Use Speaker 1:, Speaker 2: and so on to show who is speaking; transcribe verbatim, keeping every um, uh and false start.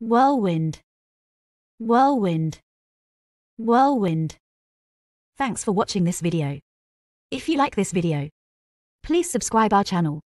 Speaker 1: Whirlwind, whirlwind, whirlwind. Thanks for watching this video. If you like this video, please subscribe our channel.